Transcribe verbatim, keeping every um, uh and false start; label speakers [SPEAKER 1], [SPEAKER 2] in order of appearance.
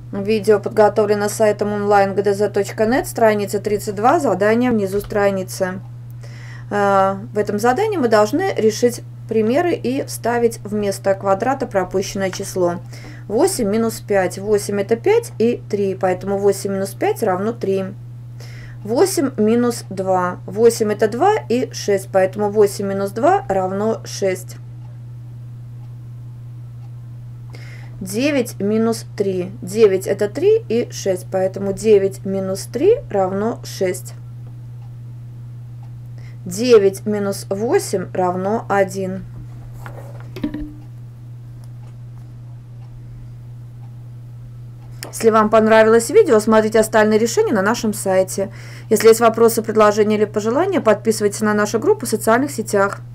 [SPEAKER 1] Видео подготовлено сайтом онлайн гэ дэ зэ точка нет, страница тридцать два, задание внизу страницы. В этом задании мы должны решить примеры и вставить вместо квадрата пропущенное число. восемь минус пять. восемь это пять и три, поэтому восемь минус пять равно три. восемь минус два. восемь это два и шесть, поэтому восемь минус два равно шесть. девять минус три. девять это три и шесть, поэтому девять минус три равно шесть. девять минус восемь равно один. Если вам понравилось видео, смотрите остальные решения на нашем сайте. Если есть вопросы, предложения или пожелания, подписывайтесь на нашу группу в социальных сетях.